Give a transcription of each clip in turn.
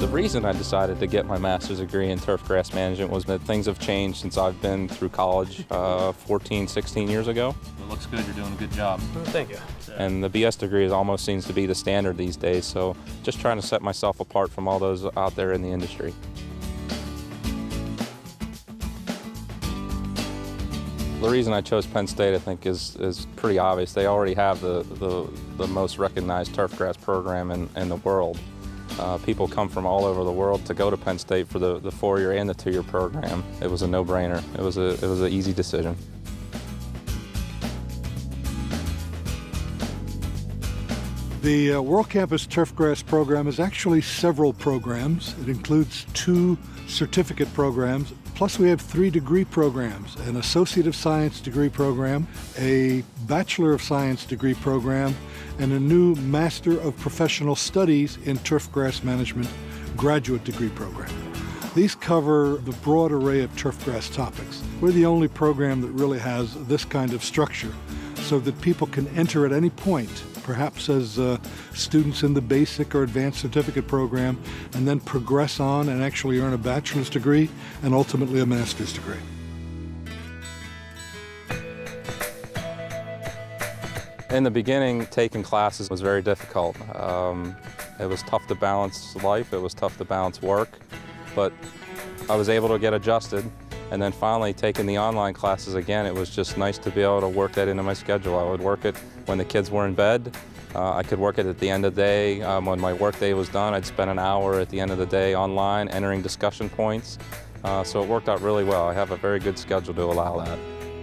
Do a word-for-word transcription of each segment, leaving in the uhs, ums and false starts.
The reason I decided to get my master's degree in turfgrass management was that things have changed since I've been through college uh, fourteen, sixteen years ago. It looks good, you're doing a good job. Well, thank you. And the B S degree is almost seems to be the standard these days, so just trying to set myself apart from all those out there in the industry. The reason I chose Penn State, I think, is, is pretty obvious. They already have the, the, the most recognized turfgrass program in, in the world. Uh, people come from all over the world to go to Penn State for the, the four-year and the two-year program. It was a no-brainer. It was a, it was an easy decision. The uh, World Campus Turfgrass program is actually several programs. It includes two certificate programs, plus we have three degree programs, an Associate of Science degree program, a Bachelor of Science degree program, and a new Master of Professional Studies in Turfgrass Management graduate degree program. These cover the broad array of turfgrass topics. We're the only program that really has this kind of structure so that people can enter at any point, perhaps as uh, students in the basic or advanced certificate program, and then progress on and actually earn a bachelor's degree and ultimately a master's degree. In the beginning, taking classes was very difficult. Um, it was tough to balance life, it was tough to balance work, but I was able to get adjusted. And then finally taking the online classes again, it was just nice to be able to work that into my schedule. I would work it when the kids were in bed. Uh, I could work it at the end of the day. Um, when my work day was done, I'd spend an hour at the end of the day online entering discussion points. Uh, so it worked out really well. I have a very good schedule to allow that.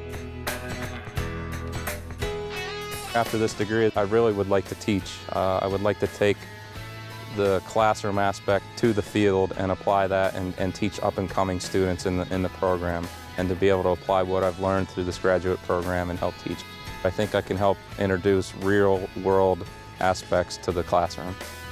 After this degree, I really would like to teach. Uh, I would like to take the classroom aspect to the field and apply that and, and teach up-and-coming students in the, in the program, and to be able to apply what I've learned through this graduate program and help teach. I think I can help introduce real-world aspects to the classroom.